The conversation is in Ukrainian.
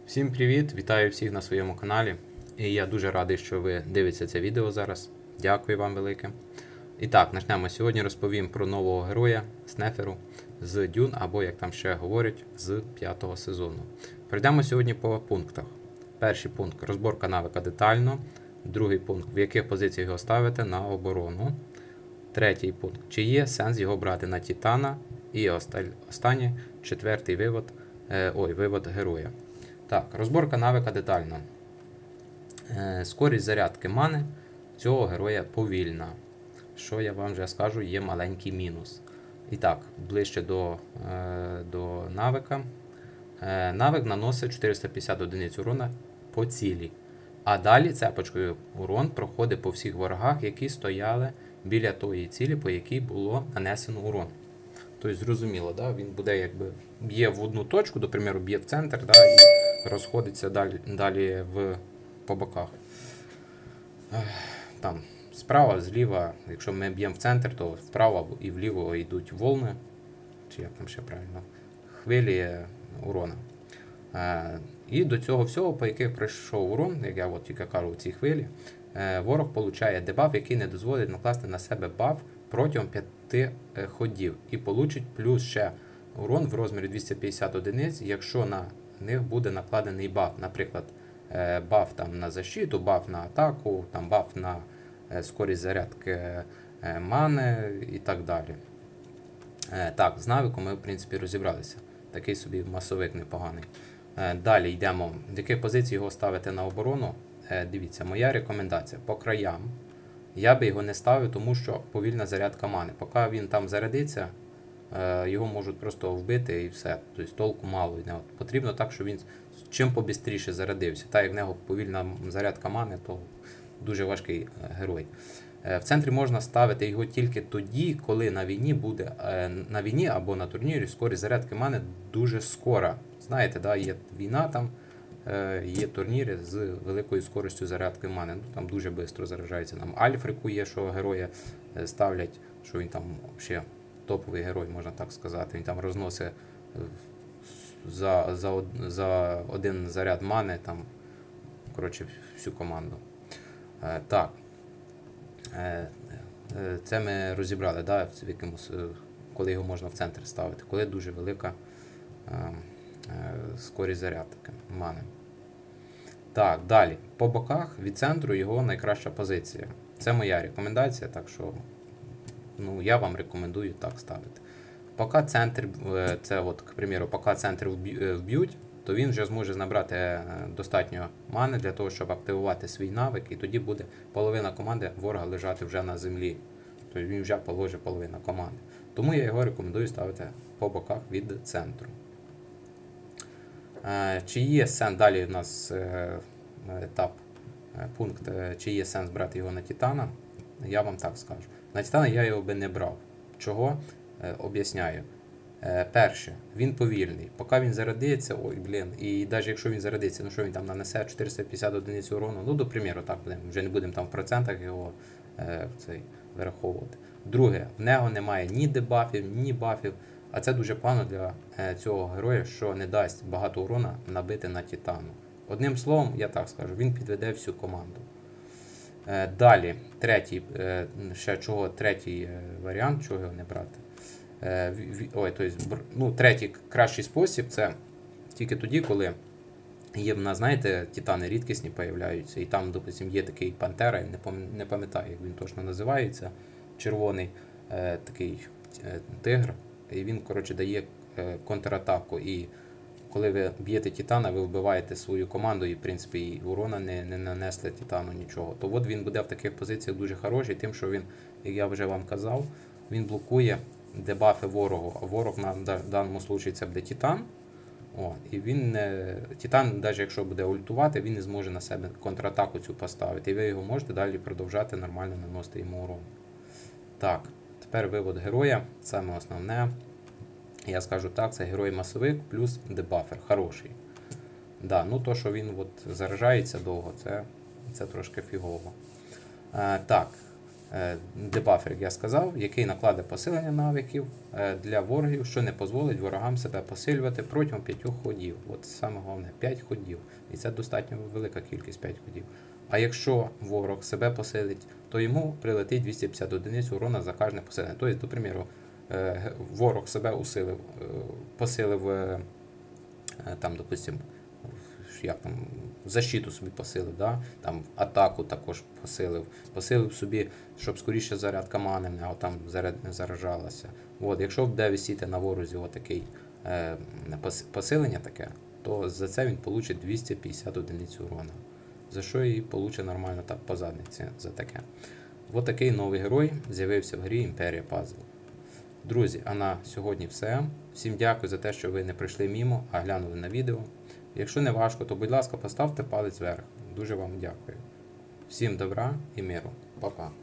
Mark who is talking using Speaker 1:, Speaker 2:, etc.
Speaker 1: Всім привіт! Вітаю всіх на своєму каналі. І я дуже радий, що ви дивитеся це відео зараз. Дякую вам велике. І так, почнемо. Сьогодні розповім про нового героя Снеферу з Дюн, або, як там ще говорять, з 5-го сезону. Перейдемо сьогодні по пунктах. Перший пункт розборка навика детально. Другий пункт, в яких позиціях його ставити на оборону. Третій пункт, чи є сенс його брати на Титана. І останній, четвертий вивод героя. Так, розборка навика детально. Скорість зарядки мани цього героя повільна. Що я вам вже скажу, є маленький мінус. І так, ближче до навика. Навик наносить 450 одиниць урона по цілі. А далі цепочкою урон проходить по всіх ворогах, які стояли біля тої цілі, по якій було нанесено урон. Тобто, зрозуміло, да? Він буде якби б'є в одну точку, до примеру, б'є в центр, да? І розходиться далі по боках. Там справа, зліва, якщо ми б'ємо в центр, то вправо і вліво йдуть волни, чи як там ще правильно, хвилі урона. І до цього всього, по яких пройшов урон, як я от тільки кажу, ці хвилі, ворог отримує дебаф, який не дозволить накласти на себе баф протягом 5 ходів. І получить плюс ще урон в розмірі 250 одиниць, якщо на них буде накладений баф. Наприклад, баф там на защиту, баф на атаку, там баф на скорість зарядки мани і так далі. Так, з навиком ми в принципі розібралися. Такий собі масовик непоганий. Далі йдемо. В яких позицій його ставити на оборону? Дивіться, моя рекомендація по краям. Я би його не ставив, тому що повільна зарядка мани. Поки він там зарядиться, його можуть просто вбити і все. Тобто толку мало. Потрібно так, щоб він чим побистріше зарядився. Так як в нього повільна зарядка мани, то дуже важкий герой. В центрі можна ставити його тільки тоді, коли на війні або на турнірі скорість зарядки мани дуже скора. Знаєте, да, є війна там, є турніри з великою скоростю зарядки мани. Там дуже швидко заряджається. Там Альфрику є, що героя ставлять, що він там взагалі топовий герой, можна так сказати. Він там розносить за один заряд мани там, коротше, всю команду. Так. Це ми розібрали, да, коли його можна в центр ставити, коли дуже велика скорість зарядки мани. Так, далі. По боках від центру його найкраща позиція. Це моя рекомендація, так що я вам рекомендую так ставити. Поки центр, це от, к примеру, поки центр вб'ють, то він вже зможе набрати достатньо мани для того, щоб активувати свій навик, і тоді буде половина команди ворога лежати вже на землі. Тобто він вже положить половину команди. Тому я його рекомендую ставити по боках від центру. Чи є сенс, далі у нас пункт, чи є сенс брати його на Титана, я вам так скажу. На Титана я його би не брав. Чого? Об'ясняю. Перше, він повільний. Поки він зарядиться, і навіть якщо він зарядиться, що він там нанесе 450 одиниць урону, до приміру, так вже не будемо там в процентах його вираховувати. Друге, в нього немає ні дебафів, ні бафів, а це дуже погано для цього героя, що не дасть багато урона набити на Титану. Одним словом, я так скажу, він підведе всю команду. Далі, третій варіант, чого його не брати. Третій кращий спосіб це тільки тоді, коли є в нас, знаєте, титани рідкісні появляються, і там, допустим, є такий пантера, я не пам'ятаю, як він точно називається, червоний такий тигр, і він, коротше, дає контратаку, і коли ви б'єте титана, ви вбиваєте свою команду, і, в принципі, і урона не нанесли титану нічого. То от він буде в таких позиціях дуже хороший, тим, що він, як я вже вам казав, він блокує дебафи ворогу, а ворог в даному випадку це буде Титан. І Титан, навіть якщо буде ультувати, він не зможе на себе контратаку цю поставити. І ви його можете далі продовжати нормально наносити йому урон. Так, тепер вивод героя, саме основне. Я скажу так, це герой-масовик плюс дебафер, хороший. Да, то, що він заряджається довго, це трошки фігово. Так. дебафер, як я сказав, який накладе посилення навиків для ворогів, що не дозволить ворогам себе посилювати протягом 5 ходів. От саме головне, 5 ходів. І це достатньо велика кількість 5 ходів. А якщо ворог себе посилить, то йому прилетить 250 одиниць урона за кожне посилення. Тобто, до приміру, ворог себе усилив, посилив, там, допустим, як там, защиту собі посилив, да? Там атаку також посилив собі, щоб скоріше зарядка мани в нього там заражалася. От, якщо буде висіти на ворозі отакий посилення таке, то за це він получить 250 одиниць урона. За що і получить нормально так по задниці за таке. Ось такий новий герой з'явився в грі Імперія Пазлів. Друзі, а на сьогодні все. Всім дякую за те, що ви не прийшли мімо, а глянули на відео. Якщо не важко, то будь ласка, поставте палець вверх. Дуже вам дякую. Всім добра і миру. Пока.